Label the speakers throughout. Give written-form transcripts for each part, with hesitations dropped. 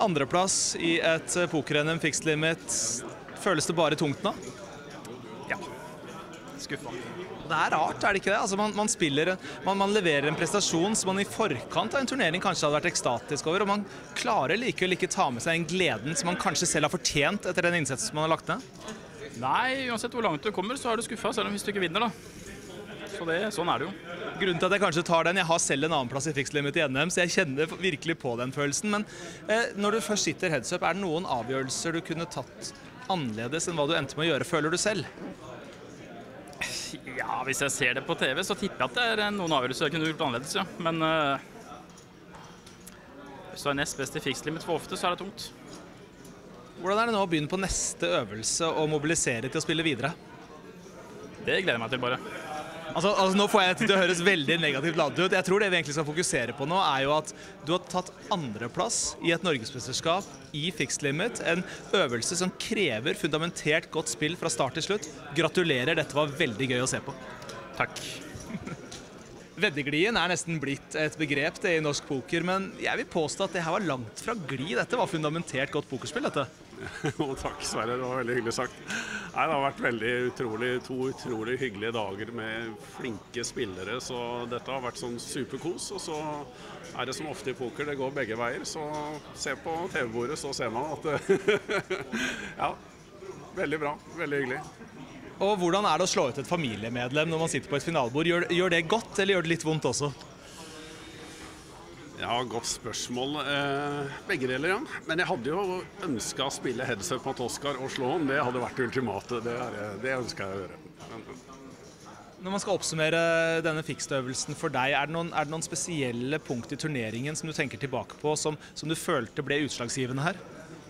Speaker 1: Andreplass i et poker-NM Fixed Limit, føles det bare tungt nå?
Speaker 2: Ja, skuffa.
Speaker 1: Det er rart, er det ikke det? Altså man leverer en prestasjon som man i forkant av en turnering kanskje hadde vært ekstatisk over, og man klarer likevel ikke ta med seg en gleden som man kanskje selv har fortjent etter den innsatsen man har lagt ned?
Speaker 2: Nei, uansett hvor langt du kommer, så er du skuffa, selv om hvis du ikke vinner da. Så sånn er det jo.
Speaker 1: Grunnen til at jeg kanskje tar den, jeg har selv en annen plass i Fixed Limit i NM, så jeg kjenner virkelig på den følelsen, men når du først sitter heads up, er det noen avgjørelser du kunne tatt annerledes enn hva du endte med å gjøre, føler du selv?
Speaker 2: Ja, hvis jeg ser det på TV, så tipper jeg at det er noen avgjørelser jeg kunne gjort annerledes, ja. Men hvis du er nest best i Fixed Limit for ofte, så er det tungt.
Speaker 1: Hvordan er det nå å begynne på neste øvelse og mobilisere til å spille videre?
Speaker 2: Det gleder jeg meg til bare.
Speaker 1: Altså, nå får jeg til å høres veldig negativt ladet ut. Jeg tror det vi egentlig skal fokusere på nå er jo at du har tatt andreplass i et norgesmesterskap i Fixed Limit. En øvelse som krever fundamentert godt spill fra start til slutt. Gratulerer, dette var veldig gøy å se på.
Speaker 2: Takk.
Speaker 1: Veddeglien er nesten blitt et begrep det i norsk poker, men jeg vil påstå at det her var langt fra glid. Dette var fundamentert godt pokerspill, dette.
Speaker 3: Takk, Sverre. Det var veldig hyggelig sagt. Nei, det har vært to utrolig hyggelige dager med flinke spillere, så dette har vært sånn superkos. Og så er det som ofte i poker, det går begge veier, så se på TV-bordet, så ser man at ja, veldig bra, veldig hyggelig.
Speaker 1: Og hvordan er det å slå ut et familiemedlem når man sitter på et finalbord? Gjør det godt, eller gjør det litt vondt også?
Speaker 3: Ja, godt spørsmål. Begge deler, ja. Men jeg hadde jo ønsket å spille headset mot Oscar og slå ham. Det hadde vært ultimatet. Det ønsket jeg å gjøre.
Speaker 1: Når man skal oppsummere denne fixed-øvelsen for deg, er det noen spesielle punkt i turneringen som du tenker tilbake på, som du følte ble utslagsgivende her?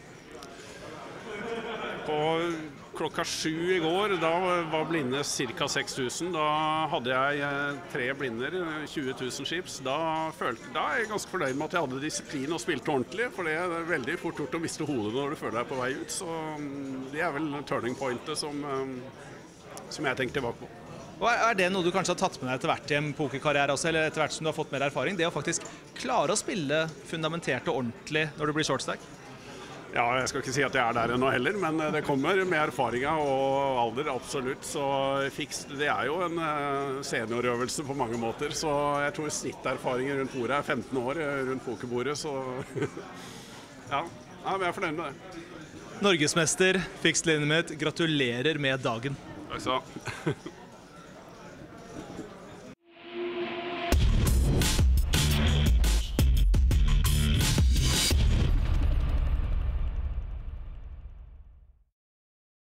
Speaker 3: På klokka 7 i går, da var blinde ca. 6000. Da hadde jeg 3 blinder, 20 000 chips. Da er jeg ganske fornøyd med at jeg hadde disiplin og spilte ordentlig, for det er veldig fort gjort å miste hodet når du føler deg på vei ut. Så det er vel turning pointet som jeg tenker tilbake på.
Speaker 1: Og er det noe du kanskje har tatt med deg etter hvert i en pokerkarriere også, eller etter hvert som du har fått mer erfaring? Det å faktisk klare å spille fundamentert og ordentlig når du blir shortstack?
Speaker 3: Ja, jeg skal ikke si at jeg er der ennå heller, men det kommer med erfaringer og alder, absolutt. Så Fixed, det er jo en seniorøvelse på mange måter, så jeg tror snitterfaringen rundt bordet er 15 år rundt pokerbordet, så ja, jeg er fornøyd med det.
Speaker 1: Norgesmester, Fixed Limit, gratulerer med dagen.
Speaker 3: Takk skal du ha.